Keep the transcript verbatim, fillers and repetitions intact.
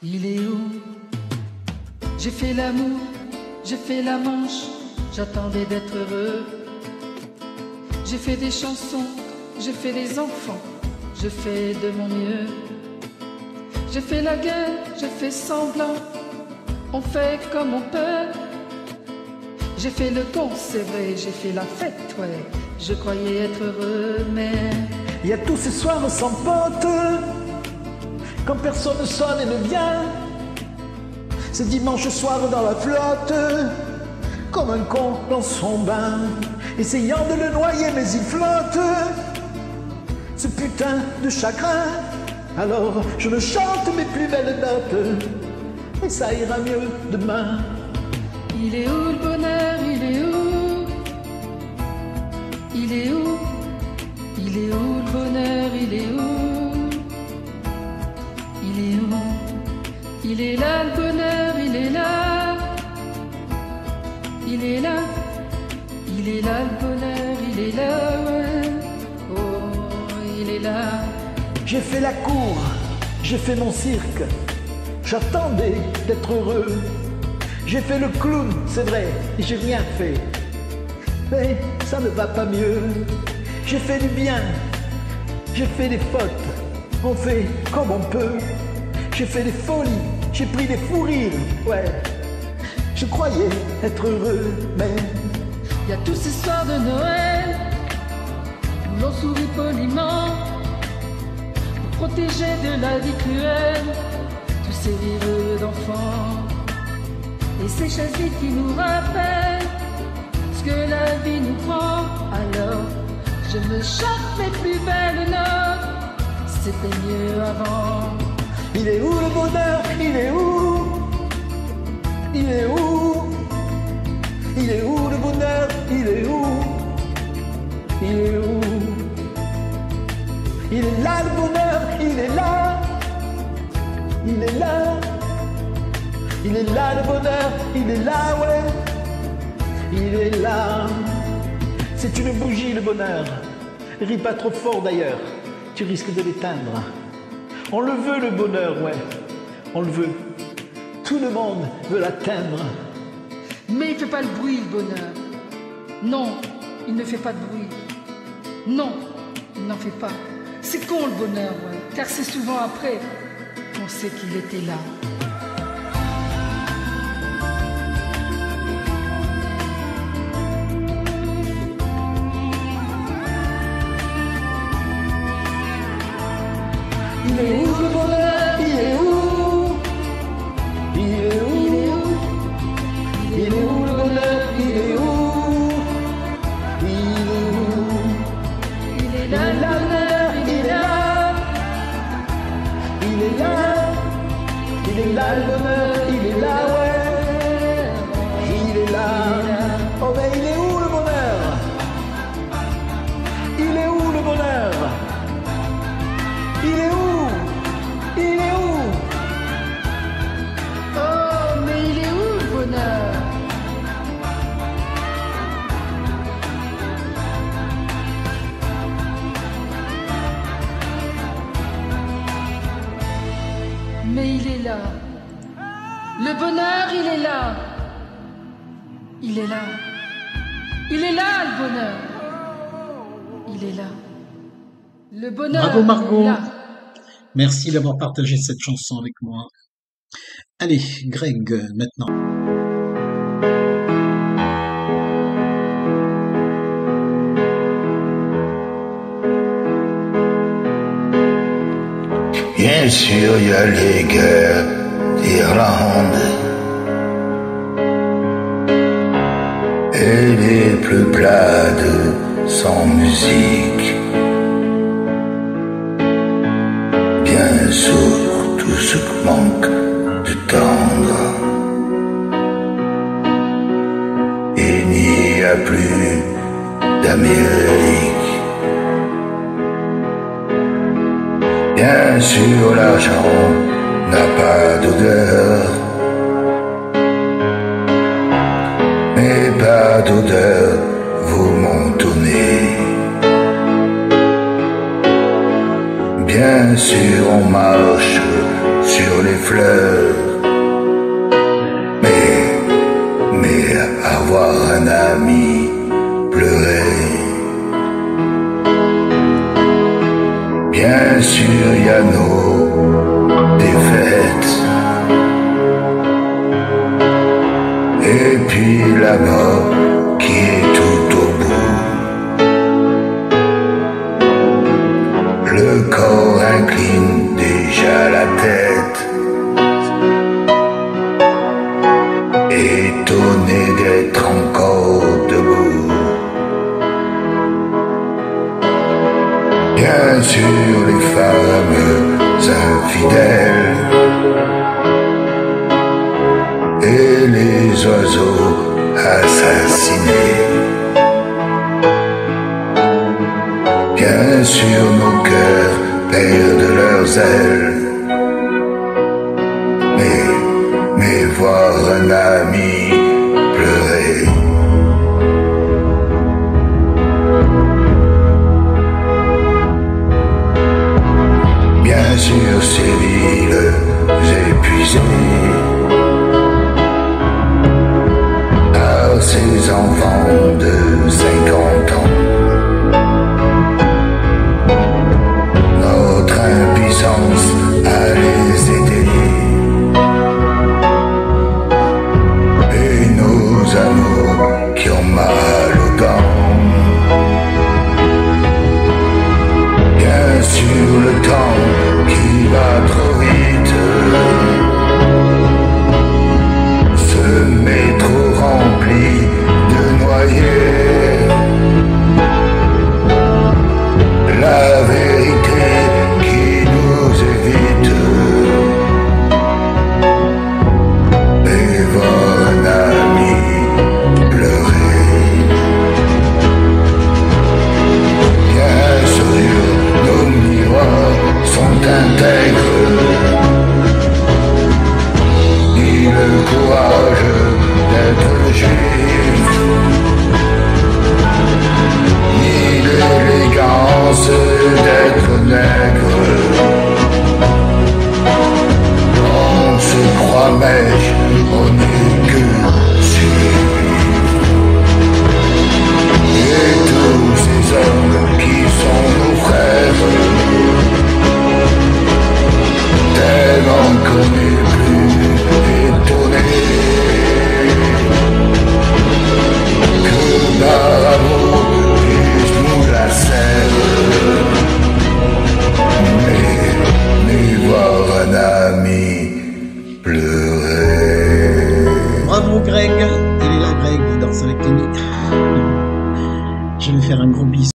Il est où? J'ai fait l'amour, j'ai fait la manche, j'attendais d'être heureux. J'ai fait des chansons, j'ai fait des enfants, je fais de mon mieux. J'ai fait la guerre, j'ai fait semblant, on fait comme on peut. J'ai fait le con, c'est vrai, j'ai fait la fête, ouais, je croyais être heureux, mais... Il y a tous ces soirs sans pote, quand personne ne sonne et ne vient. Ce dimanche soir dans la flotte, comme un con dans son bain, essayant de le noyer mais il flotte, ce putain de chagrin. Alors je me chante mes plus belles notes, et ça ira mieux demain. Il est où le bonheur? Il est où? Il est où? Il est où le bonheur? Il est où? Il est où? Il est là le bonheur, il est là. Il est là. Il est là le bonheur, il est là, ouais. Oh, il est là. J'ai fait la cour, j'ai fait mon cirque, j'attendais d'être heureux. J'ai fait le clown, c'est vrai, et j'ai rien fait, mais ça ne va pas mieux. J'ai fait du bien, j'ai fait des fautes, on fait comme on peut. J'ai fait des folies, j'ai pris des fous rires, ouais. Je croyais être heureux, mais... Il y a tous ces soirs de Noël où l'on sourit poliment pour protéger de la vie cruelle tous ces rires d'enfants. Et ces chaises vides qui nous rappellent ce que la vie nous prend. Alors je me chante mes plus belles notes, c'était mieux avant. Il est où le bonheur? Il est où? Il est où? Il est où le bonheur? Il est où? Il est où? Il est là le bonheur, il est là. Il est là. Il est là le bonheur, il est là, ouais. Il est là. C'est une bougie le bonheur. Ris pas trop fort d'ailleurs, tu risques de l'éteindre. On le veut le bonheur, ouais. On le veut. Tout le monde veut l'atteindre. Mais il fait pas le bruit le bonheur. Non, il ne fait pas de bruit. Non, il n'en fait pas. C'est con le bonheur, ouais. Car c'est souvent après qu'on sait qu'il était là. Il est où le bonheur? Il est où? Il est où? Il est où le bonheur? Il est où? Il est où? Il est là, le bonheur, il est là. Il est là. Il est là le bonheur, il est là, ouais. Il est là. Oh mais il est où le bonheur? Il est où le bonheur? Il est où? Il est où? Oh, mais il est où le bonheur? Mais il est là. Le bonheur, il est là. Il est là. Il est là, le bonheur. Il est là. Le bonheur, Bravo Margot. il est là. Merci d'avoir partagé cette chanson avec moi. Allez, Greg, maintenant. Bien sûr, il y a les guerres d'Irlande et les peuplades sans musique. Bien sûr, tout ce qui manque de tendre. Il n'y a plus d'Amérique. Bien sûr, l'argent n'a pas d'odeur, mais pas d'odeur, vous montonnez. Bien Bien sûr on marche sur les fleurs, mais, mais avoir un ami pleurer. Bien sûr y a nos défaites, et puis la mort qui est tout au bout. Le corps incline déjà la tête, étonné d'être encore debout. Bien sûr les femmes infidèles et les oiseaux assassinés. Bien sûr nos cœurs perdent leurs ailes, mais, mais voir un ami pleurer. Bien sûr ces villes épuisées par ces enfants de cinquante ans. Notre impuissance à les aider, et nos amours qui ont mal aux dents. Bien sûr le temps qui va trop vite, ce métro rempli de noyés. La vérité qui nous évite, et voir un ami pleurer. Bien sûr nos miroirs sont intègres, ni le courage d'être juif, ni l'élégance d'être nègre. On se croit mèche, on n'est que juif. Et tous ces hommes qui sont nos frères, tellement qu'on n'est plus étonné que par amour ils nous la serrent. Mais, mais voir un ami pleurer. Bravo Greg, il est là Greg, il danse avec Tony. Je vais faire un gros bisou.